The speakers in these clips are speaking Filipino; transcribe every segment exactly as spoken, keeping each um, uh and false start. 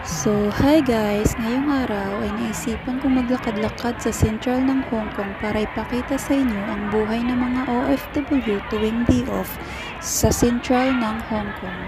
So, hi guys! Ngayong araw ay naisipan kong maglakad-lakad sa sentral ng Hong Kong para ipakita sa inyo ang buhay ng mga O F W tuwing day off sa sentral ng Hong Kong.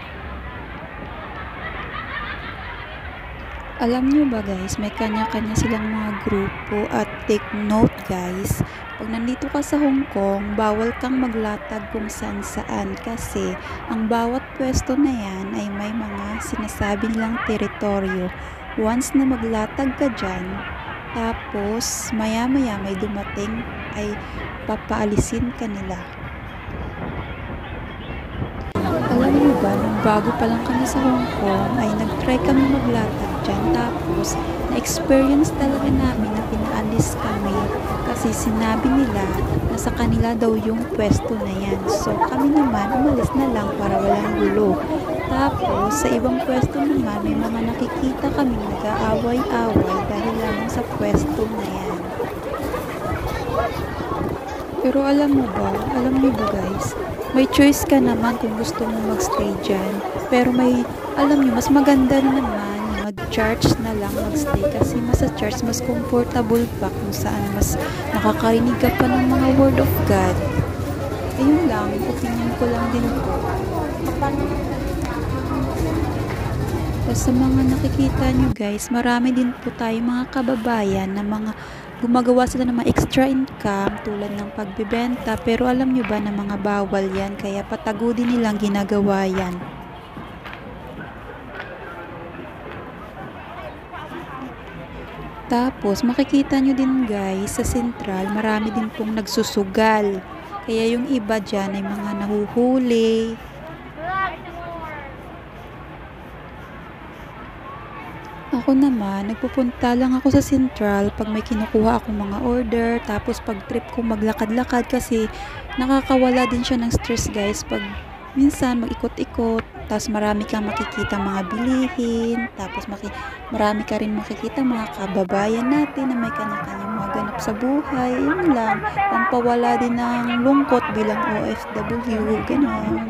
Alam nyo ba guys, may kanya-kanya silang mga grupo at take note guys, pag nandito ka sa Hong Kong, bawal kang maglatag kung saan saan kasi ang bawat pwesto na yan ay may mga sinasabi nilang teritoryo. Once na maglatag ka dyan, tapos maya maya may dumating ay papaalisin ka nila. Alam niyo ba, nung bago pa lang kami sa Hong Kong ay nag-try kami maglatag dyan, tapos na-experience talaga namin na pinaalis kami kasi sinabi nila na sa kanila daw yung pwesto na yan. So kami naman umalis na lang para walang gulo. Tapos sa ibang pwesto naman may mga nakikita kami nag-aaway-away dahil lang sa pwesto na yan. Pero alam mo ba, alam niyo ba guys, may choice ka naman kung gusto mo magstay dyan. Pero may, alam niyo, mas maganda naman mag-church na lang magstay kasi mas sa church mas comfortable pa kung saan mas nakakarinig ka pa ng mga word of God. Ayun lang, opinion ko lang din po. Tapos sa mga nakikita nyo guys, marami din po tayo mga kababayan na mga gumagawa sila ng mga extra income tulad ng pagbibenta, pero alam nyo ba na mga bawal yan, kaya patago din nilang ginagawa yan. Tapos makikita nyo din guys sa sentral, marami din pong nagsusugal, kaya yung iba dyan ay mga nahuhuli. Ako naman, nagpupunta lang ako sa Central pag may kinukuha akong mga order, tapos pag trip ko maglakad-lakad kasi nakakawala din siya ng stress guys pag minsan mag-ikot-ikot, tapos marami kang makikita mga bilihin, tapos maki marami ka rin makikita mga kababayan natin na may kanya-kanyang mga ganap sa buhay. Yun lang, pampawala din ng lungkot bilang O F W, gano'n.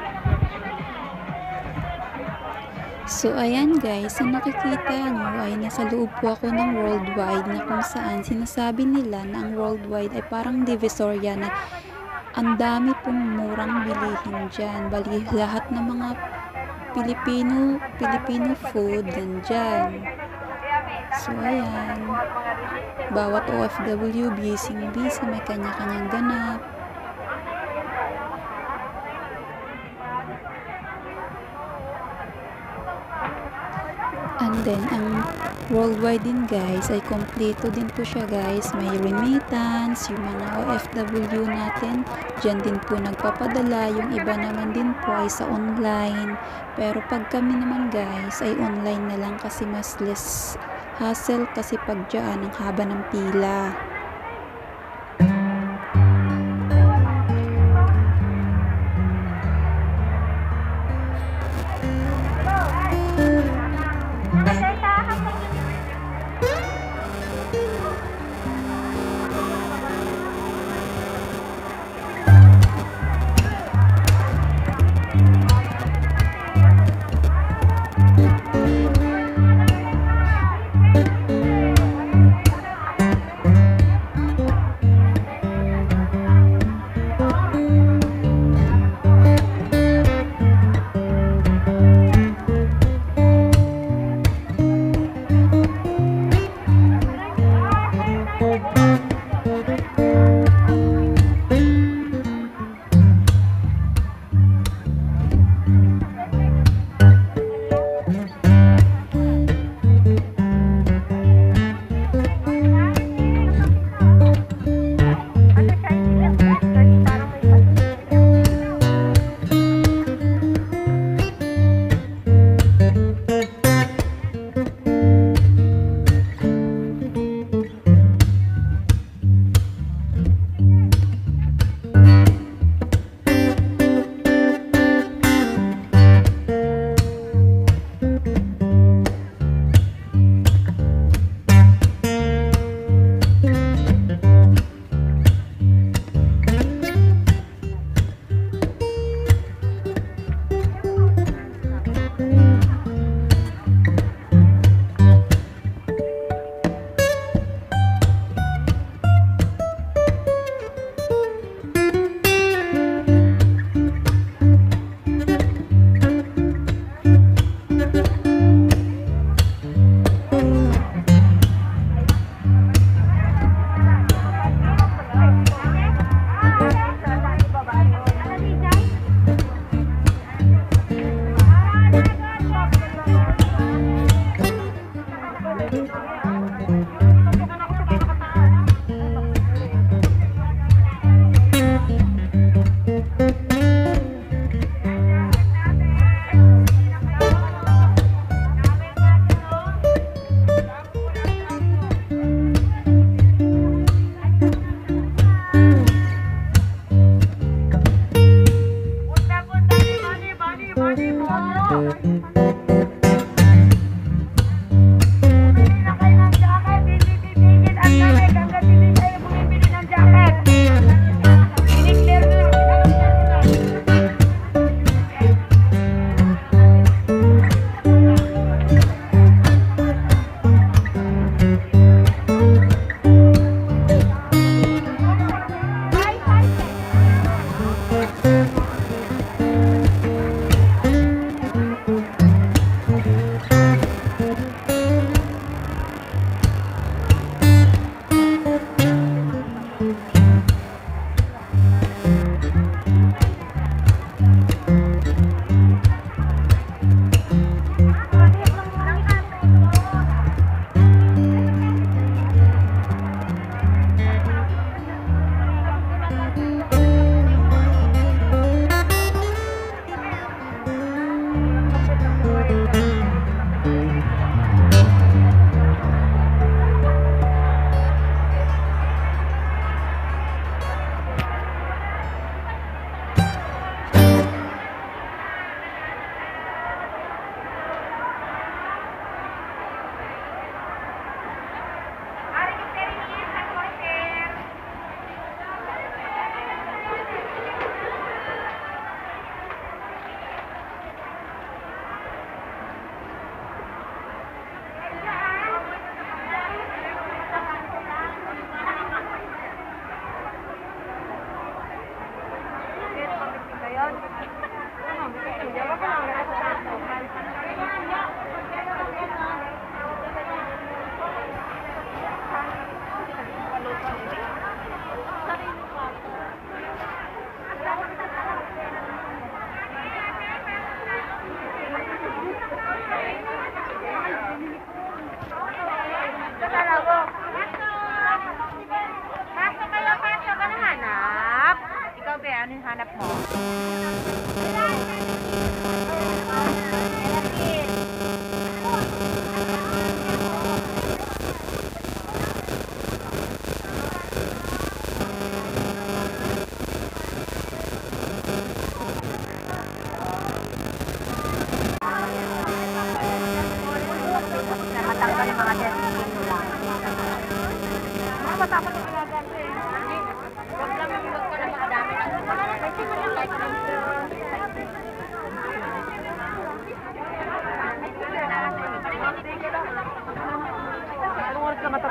So ayan guys, ang nakikita nyo ay nasa loob po ako ng Worldwide na kung saan sinasabi nila na ang Worldwide ay parang Divisoria na ang dami pong murang bilihin dyan. Bali lahat ng mga Pilipino, Filipino food nandyan. So ayan, bawat O F W busy-busy, may kanya-kanyang ganap. And then, ang Worldwide din guys, ay kompleto din po siya guys. May remittance, yung mga O F W natin, dyan din po nagpapadala. Yung iba naman din po ay sa online. Pero pag kami naman guys, ay online na lang kasi mas less hassle kasi pag dyan, ang haba ng pila.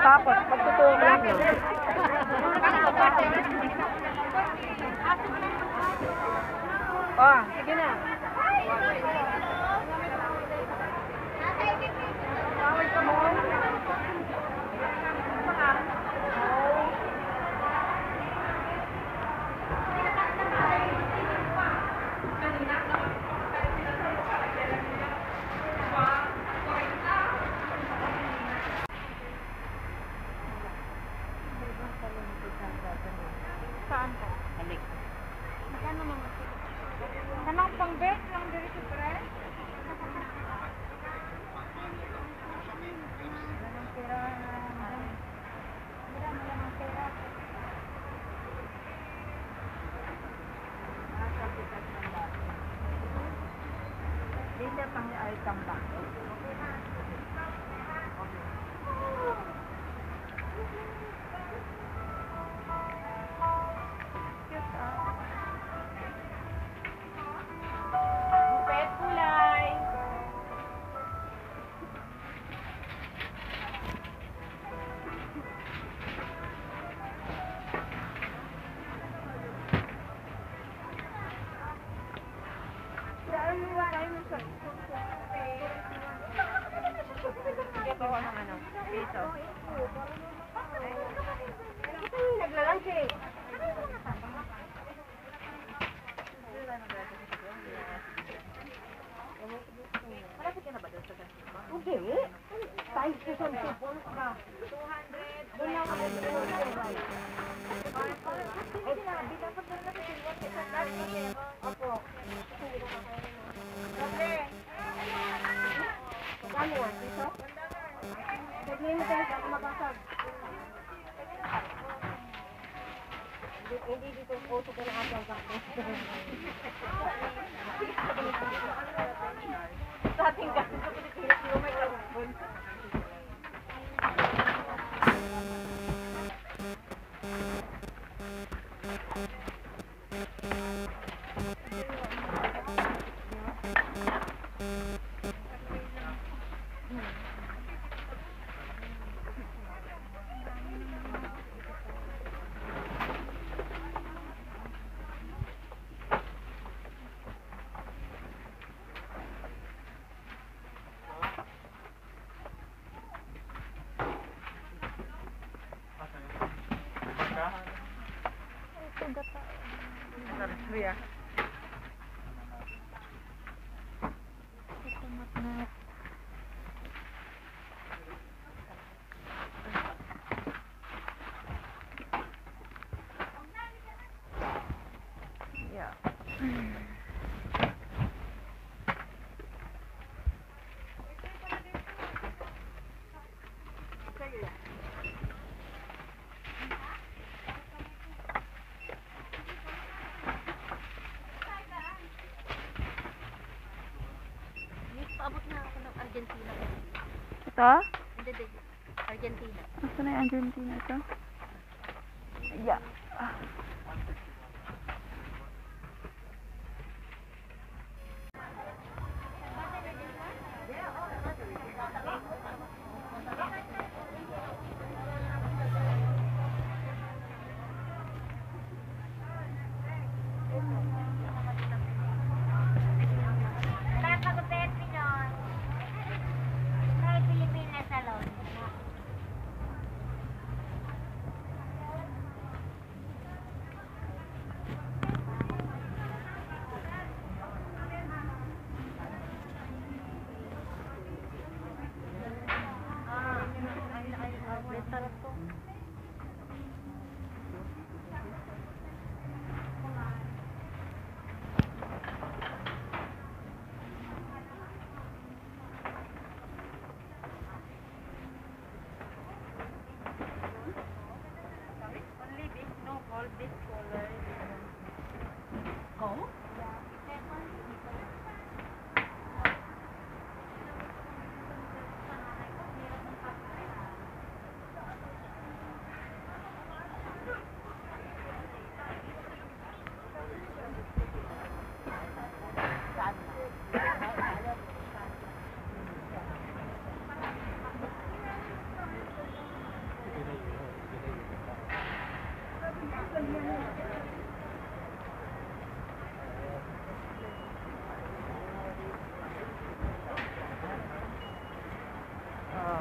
Tapos, magtutulog lang yun. Oh, sige na. Saan po? Halik. Magkano naman? Kanang pang bet lang diri sa pre? Walang pera. Wala mo lang ang pera. Dito pang ay tambak. Bupet kulay. Daan mo ba kayo sa Ito ano ano? Piso. naglalang siya eh. Malapit ka na ba doon sa ganito ba? Hindi. Tayo sa sunod po ka. two hundred. Doon lang ako. Eh, sinabi, dapat na lang kasi yung isa dali ko siya. Opo. Okay. Kano yan? Dito? Sabihin mo tayo ako mabasag. Hindi dito uso ko na ako ang bakit. Sa ating kasi sa Pilipinas, yung may karubon. Kuya. Yeah. Paabot na ako ng Argentina. Ito? Hindi, hindi. Argentina. Asa na yung Argentina ito? Yeah. Ah.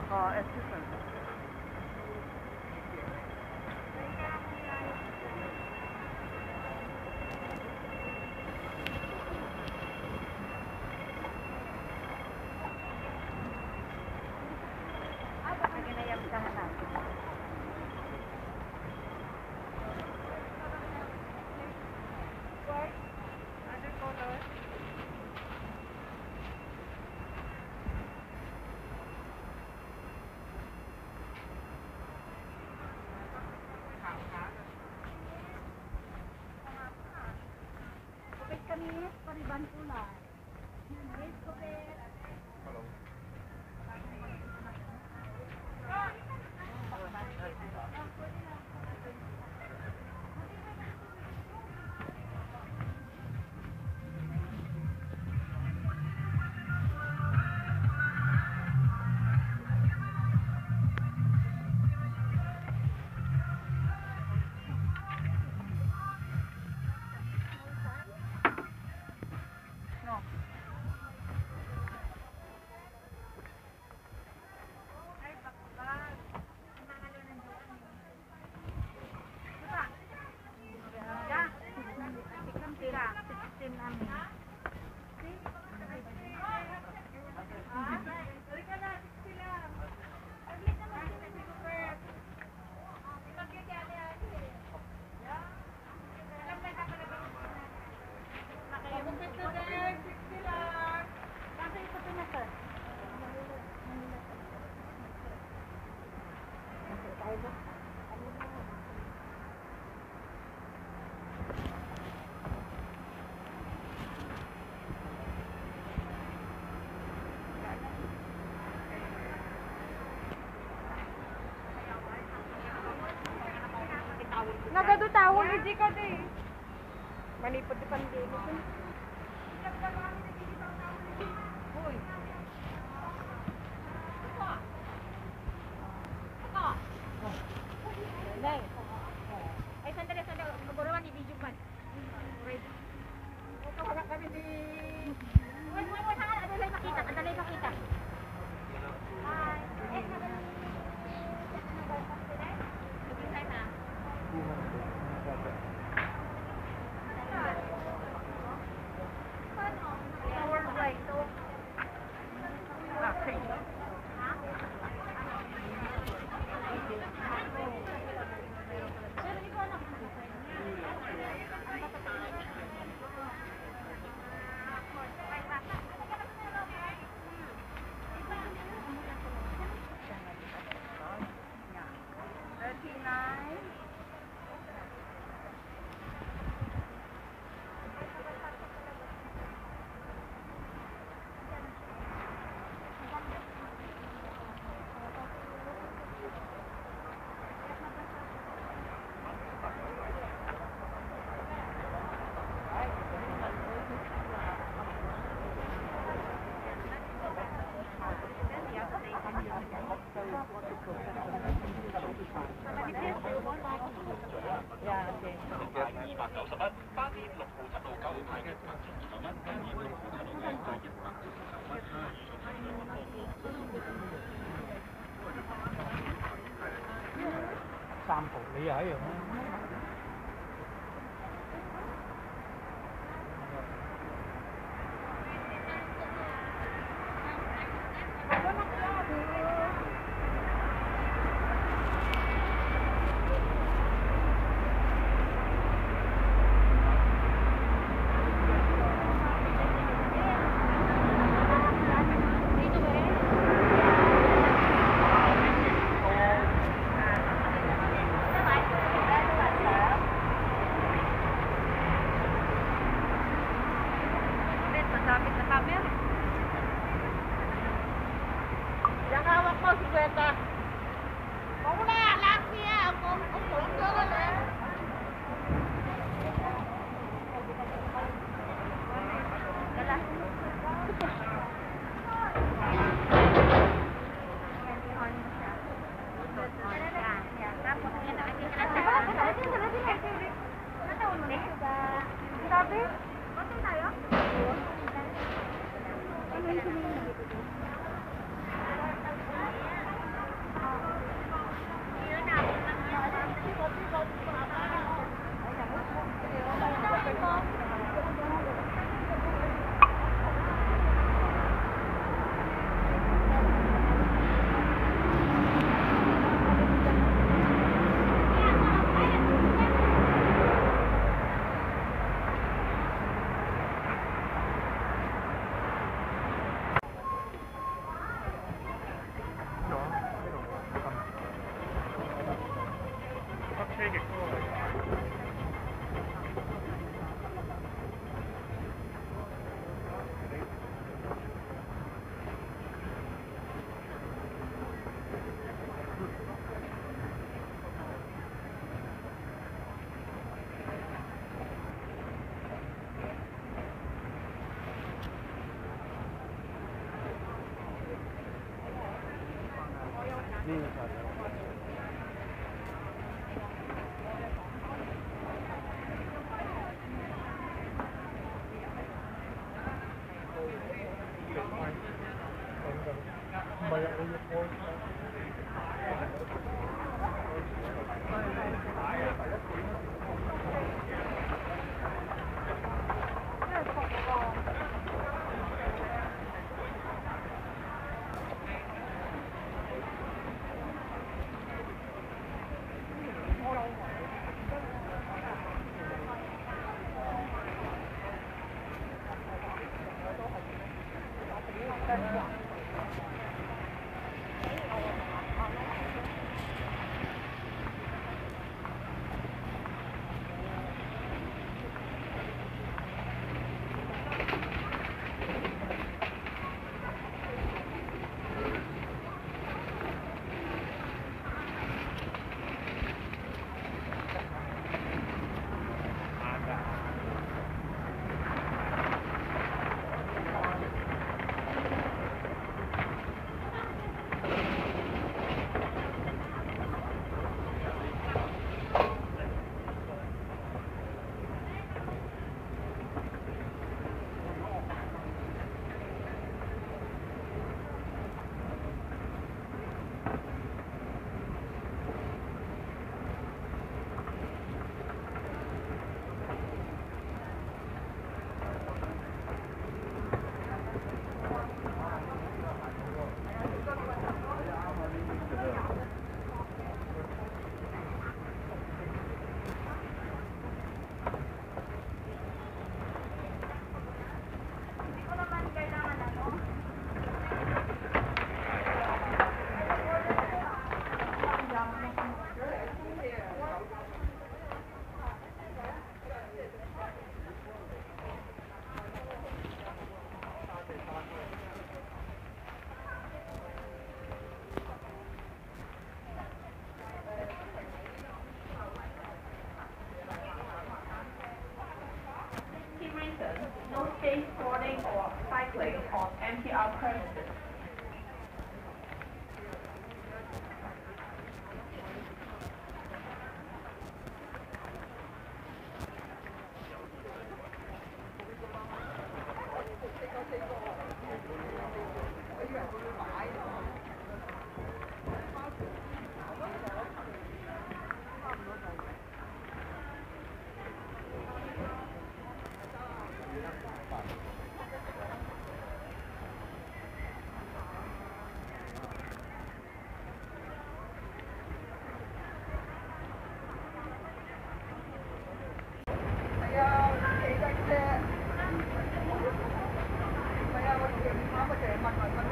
Oh, excuse me. Naginayam ka na natin. Other color? Kupit kami, pariban kulay. Yes, kupit. No. Ay, bakbag. Mga ano ng doon. Diba? Ya. Tikam tira. sixteen namin. Nagado tawon hindi ka di. Manipod di pandemic. Hoy. Nay. Ay sandali sandali maguruan ni video man. Ready. Ito wala kami di. Wait wait wait saka adalay makita, adalay makita. Hi. Eh naman. Sige na. Sample, lý ở rồi. Masabit na camera. Yang hawak mo, si Kweta. Kung wala, lahat niya. Kung kung wala na. Dala. Tapos, yan na. Sabi? Konti tayo? Ano yung sumili na dito? No skateboarding or cycling on M T R premises. Kaya, kaya, kaya,